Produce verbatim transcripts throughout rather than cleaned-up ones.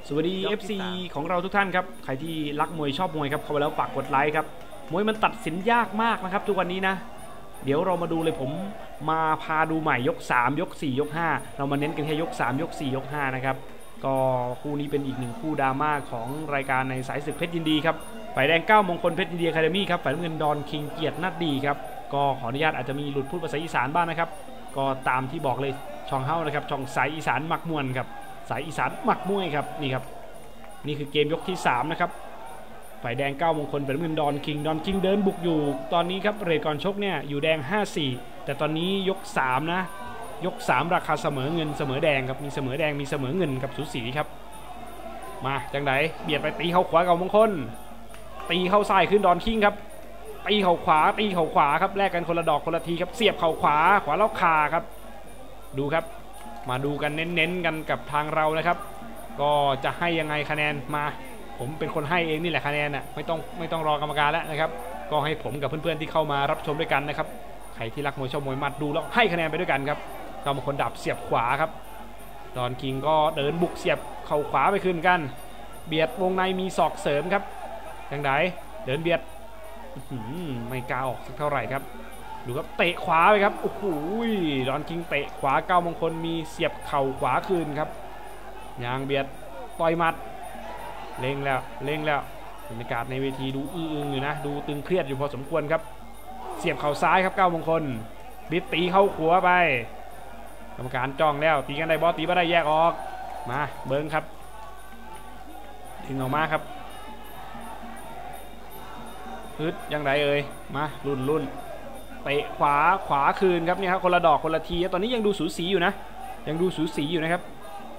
สวัสดี เอฟ ซี ของเราทุกท่านครับใครที่รักมวยชอบมวยครับเข้ามาแล้วฝากกดไลค์ครับมวยมันตัดสินยากมากนะครับทุกวันนี้นะเดี๋ยวเรามาดูเลยผมมาพาดูใหม่ยกสามยกสี่ยกห้าเรามาเน้นกันแค่ยกสามยกสี่ยกห้านะครับก็คู่นี้เป็นอีกหนึ่งคู่ดราม่าของรายการในสายศึกเพชรยินดีครับฝ่ายแดงเก้ามงคลเพชรยินดีอะคาเดมี่ครับฝ่ายน้ำเงินดอนคิงเกียรตินัดดีครับก็ขออนุญาตอาจจะมีหลุดพูดภาษาอีสานบ้างนะครับก็ตามที่บอกเลยช่องเฮ้านะครับช่องสายอีสานมักมวนครับสายอีสานมักมวยครับนี่ครับนี่คือเกมยกที่สามนะครับฝ่ายแดงเก้ามงคลเป็นน้ำเงินดอนคิงดอนคิงเดินบุกอยู่ตอนนี้ครับเรทก่อนชกเนี่ยอยู่แดง ห้าสี่ แต่ตอนนี้ยกสามนะยกสามราคาเสมอเงินเสมอแดงครับมีเสมอแดงมีเสมอเงินกับสูสีครับมาจังไดเบียดไปตีเข้าขวาเก่ามงคลตีเข้าซ้ายขึ้นดอนคิงครับตีเข่าขวาตีเข่าขวาครับแลกกันคนละดอกคนละทีครับเสียบเข่าขวาขวาแล้วคาครับดูครับมาดูกันเน้นๆกันกับทางเรานะครับก็จะให้ยังไงคะแนนมาผมเป็นคนให้เองนี่แหละคะแนนน่ะไม่ต้องไม่ต้องรอกรรมการแล้วนะครับก็ให้ผมกับเพื่อนๆที่เข้ามารับชมด้วยกันนะครับใครที่รักมวยชอบมวยมัดดูแล้วให้คะแนนไปด้วยกันครับก็บางคนดับเสียบขวาครับดอนคิงก็เดินบุกเสียบเข่าขวาไปขึ้นกันเบียดวงในมีศอกเสริมครับยังไงเดินเบียดไม่กล้าออกสักเท่าไหร่ครับดูครับเตะขวาไปครับโอ้โหดอนคิงเตะขวาเก้ามงคลมีเสียบเข่าขวาคืนครับยางเบียดต่อยหมัดเล่งแล้วเล่งแล้วบรรยากาศในเวทีดูอื้อๆอยู่นะดูตึงเครียดอยู่พอสมควรครับเสียบเข่าซ้ายครับเก้ามงคลบิดตีเข้าขวาไปกรรมการจ้องแล้วตีกันได้บอสตีไม่ได้แยกออกมาเบิ้งครับดึงออกมาครับฮึดยังไงเอ่ยมาลุ่นลุ่นเตะขวาขวาคืนครับนี่ครับคนละดอกคนละทีตอนนี้ยังดูสูสีอยู่นะยังดูสูสีอยู่นะครับ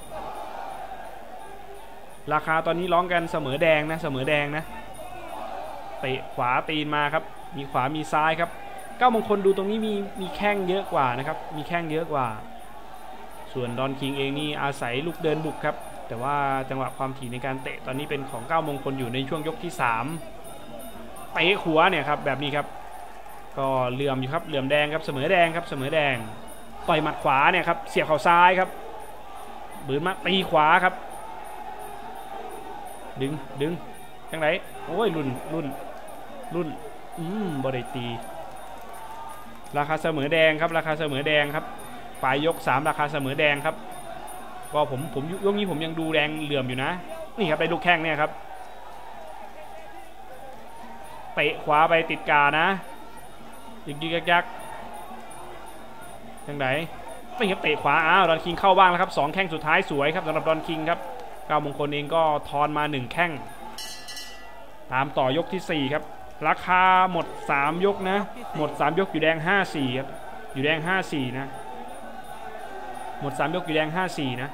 ราคาตอนนี้ร้องกันเสมอแดงนะเสมอแดงนะเตะขวาตีนมาครับมีขวามีซ้ายครับเก้ามงคลดูตรงนี้มีมีแข้งเยอะกว่านะครับมีแข้งเยอะกว่าส่วนดอนคิงเองนี่อาศัยลูกเดินบุกครับแต่ว่าจังหวะความถี่ในการเตะตอนนี้เป็นของเก้ามงคลอยู่ในช่วงยกที่สามเตะขวาเนี่ยครับแบบนี้ครับก็เหลื่อมอยู่ครับเหลื่อมแดงครับเสมอแดงครับเสมอแดงต่อยหมัดขวาเนี่ยครับเสียบเข่าซ้ายครับบืนมาตีขวาครับดึงดึงจังไหนโอ้ยรุ่นรุ่นรุ่นอืมบริตีราคาเสมอแดงครับราคาเสมอแดงครับปลายยกสามราคาเสมอแดงครับก็ผมผมยกนี้ผมยังดูแดงเหลื่อมอยู่นะนี่ครับได้ลูกแข้งเนี่ยครับเตะขวาไปติดกานะยิงยิงยักจังไหนไม่ครับเตะขวาอ้าวดอนคิงเข้าบ้างแล้วครับสองแข้งสุดท้ายสวยครับสำหรับดอนคิงครับเก้ามงคลเองก็ทอนมาหนึ่งแข้งตามต่อยกที่สี่ครับราคาหมดสามยกนะหมดสามยกอยู่แดงห้าสี่ครับอยู่แดงห้าสี่นะหมดสามยกอยู่แดงห้าสี่นะ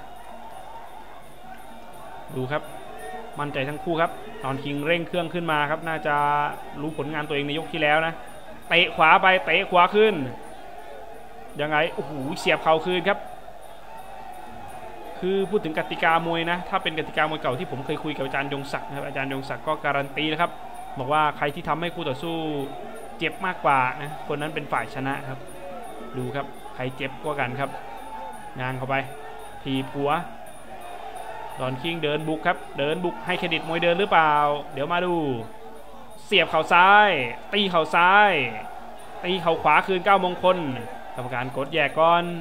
ดูครับมั่นใจทั้งคู่ครับดอนคิงเร่งเครื่องขึ้นมาครับน่าจะรู้ผลงานตัวเองในยกที่แล้วนะเตะขวาไปเตะขวาขึ้นยังไงโอ้โหเสียบเข่าคืนครับคือพูดถึงกติกามวยนะถ้าเป็นกติกามวยเก่าที่ผมเคยคุยกับอาจารย์ยงศักดิ์นะครับอาจารย์ยงศักดิ์ก็การันตีนะครับบอกว่าใครที่ทำให้คู่ต่อสู้เจ็บมากกว่านะคนนั้นเป็นฝ่ายชนะครับดูครับใครเจ็บกว่ากันครับงานเข้าไปทีผัวดอนคิงเดินบุกครับเดินบุกให้เครดิตมวยเดินหรือเปล่าเดี๋ยวมาดูเสียบเข่าซ้ายตีเข่าซ้ายตีเข่าขวาคืนเก้ามงคลกรรมการกดแยกก่อน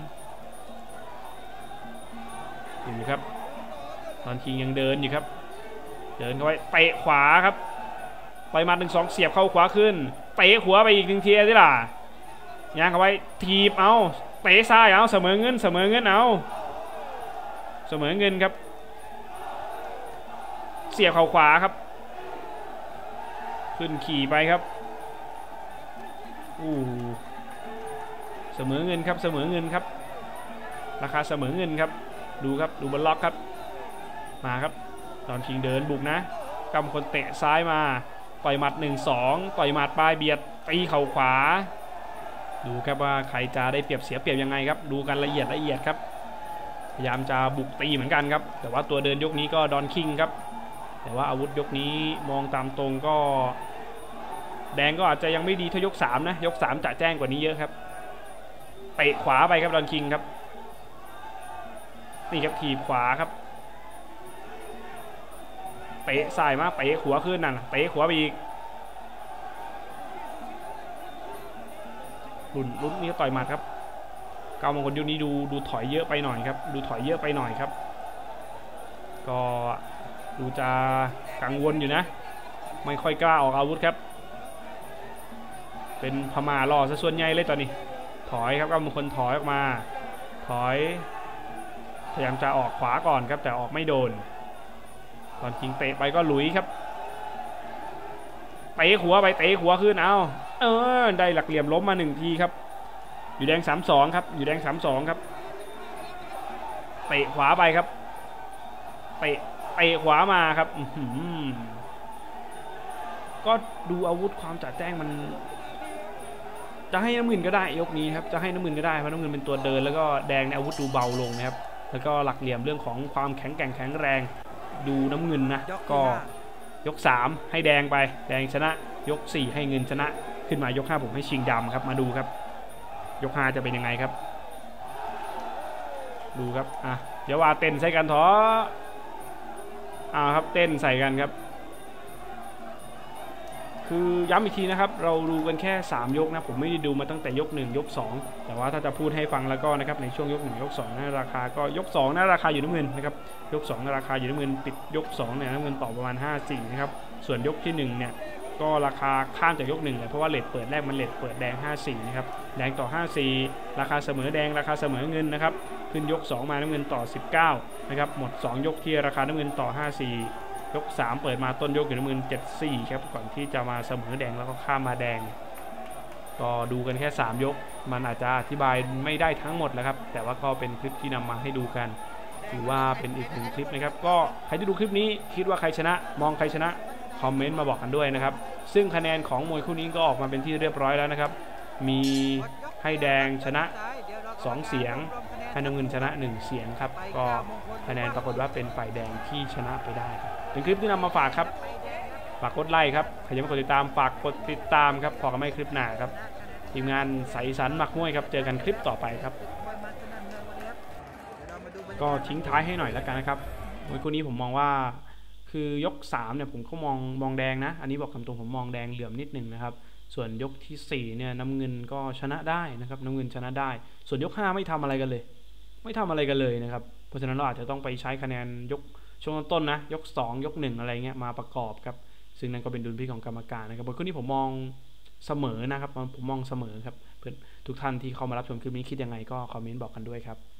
อยู่ครับดอนคิงยังเดินอยู่ครับเดินเข้าไปเตะขวาครับไปมาหนึ่งสองเสียบเข้าขวาขึ้นเตะขวาไปอีกหนึ่งทีได้ล่ะย่างเข้าไปทีบเอาเตะซ้ายเอาเสมอเงินเสมอเงินเอาเสมอเงินครับเสียบเข่าขวาครับขึ้นขี่ไปครับอู้เสมอเงินครับเสมอเงินครับราคาเสมอเงินครับดูครับดูบอลล็อกครับมาครับดอนคิงเดินบุกนะกำคนเตะซ้ายมาต่อยหมัดหนึ่งสองต่อยหมัดปลายเบียดตีเข่าขวาดูครับว่าใครจะได้เปรียบเสียเปรียบยังไงครับดูกันละเอียดละเอียดครับพยายามจะบุกตีเหมือนกันครับแต่ว่าตัวเดินยกนี้ก็ดอนคิงครับแต่ว่าอาวุธยกนี้มองตามตรงก็แดงก็อาจจะยังไม่ดีเท่ายกสามนะยกสามจะแจ้งกว่านี้เยอะครับเตะขวาไปครับดอนคิงครับนี่ครับถีบขวาครับเตะใส่มาเตะขวาขึ้นนั่นเตะขวาไปอีกลุ้นลุ้นนี่ต่อยหมัดครับก้าวมงคลยุคนี้ดูดูถอยเยอะไปหน่อยครับดูถอยเยอะไปหน่อยครับก็ดูจะกังวลอยู่นะไม่ค่อยกล้าออกอาวุธครับเป็นพม่ารอซะส่วนใหญ่เลยตอนนี้ถอยครับก้าวมงคลถอยออกมาถอยพยายามจะออกขวาก่อนครับแต่ออกไม่โดนตอนจริงเตะไปก็หลุยครับเตะขวาไปเตะขวาขึ้นเอาเออได้หลักเหลี่ยมล้มมาหนึ่งทีครับอยู่แดง สามสอง ครับอยู่แดง สามสอง ครับเตะขวาไปครับเตะเตะขวามาครับก็ดูอาวุธความจัดแจ้งมันจะให้น้ำเงินก็ได้ยกนี้ครับจะให้น้ำเงินก็ได้เพราะน้ำเงินเป็นตัวเดินแล้วก็แดงในอาวุธดูเบาลงนะครับแล้วก็หลักเหลี่ยมเรื่องของความแข็งแกร่งแข็งแรงดูน้ำเงินนะก็ยกสามให้แดงไปแดงชนะยกสี่ให้เงินชนะขึ้นมายกห้าผมให้ชิงดำครับมาดูครับยกห้าจะเป็นยังไงครับดูครับอ่ะเดี๋ยวว่าเต้นใส่กันท้ออ่าครับเต้นใส่กันครับคือย้ำอีกทีนะครับเราดูกันแค่สามยกนะผมไม่ได้ดูมาตั้งแต่ยกหนึ่งยกสองแต่ว่าถ้าจะพูดให้ฟังแล้วก็นะครับในช่วงยกหนึ่งยกสองนะราคาก็ยกสองนะราคาอยู่น้ำเงินนะครับยกสองนะราคาอยู่น้ำเงินปิดยกสองเนี่ยน้ำเงินต่อประมาณห้าสี่นะครับส่วนยกที่หนึ่งเนี่ยก็ราคาข้ามจากยกหนึ่งเลยเพราะว่าเลทเปิดแรกมันเลทเปิดแดงห้าสี่นะครับแดงต่อห้าสี่ราคาเสมอแดงราคาเสมอเงินนะครับขึ้นยกสองมาน้ำเงินต่อสิบเก้านะครับหมดสองยกที่ราคาน้ำเงินต่อห้าสี่ยกสามเปิดมาต้นยกอยู่น้ำเงินเจ็ดสี่ครับก่อนที่จะมาเสมอแดงแล้วก็ข้ามมาแดงก็ดูกันแค่สามยกมันอาจจะอธิบายไม่ได้ทั้งหมดแล้วครับแต่ว่าก็เป็นคลิปที่นำมาให้ดูกันถือว่าเป็นอีกหนึ่งคลิปนะครับก็ใครที่ดูคลิปนี้คิดว่าใครชนะมองใครชนะคอมเมนต์มาบอกกันด้วยนะครับซึ่งคะแนนของมวยคู่นี้ก็ออกมาเป็นที่เรียบร้อยแล้วนะครับมีให้แดงชนะสองเสียงให้น้ำเงินชนะหนึ่งเสียงครับก็คะแนนปรากฏว่าเป็นฝ่ายแดงที่ชนะไปได้ครับเป็นคลิปที่นำมาฝากครับฝากกดไลค์ครับใครยังไม่กดติดตามฝากกดติดตามครับพอกันไม่คลิปหน้าครับทีมงานใสสันหมักมวยครับเจอกันคลิปต่อไปครับก็ทิ้งท้ายให้หน่อยแล้วกันนะครับมวยคู่นี้ผมมองว่าคือยกสามเนี่ยผมก็มองมองแดงนะอันนี้บอกคำตรงผมมองแดงเหลื่อมนิดนึงนะครับส่วนยกที่สี่เนี่ยน้ำเงินก็ชนะได้นะครับน้ำเงินชนะได้ส่วนยกห้าไม่ทำอะไรกันเลยไม่ทำอะไรกันเลยนะครับเพราะฉะนั้นเราอาจจะต้องไปใช้คะแนนยกช่วงต้นนะยกสองยกหนึ่งอะไรเงี้ยมาประกอบครับซึ่งนั่นก็เป็นดุลพินิจของกรรมการนะครับบทคู่นี้ผมมองเสมอนะครับผมมองเสมอครับเพื่อนทุกท่านที่เข้ามารับชมคลิปนี้คิดยังไงก็คอมเมนต์บอกกันด้วยครับ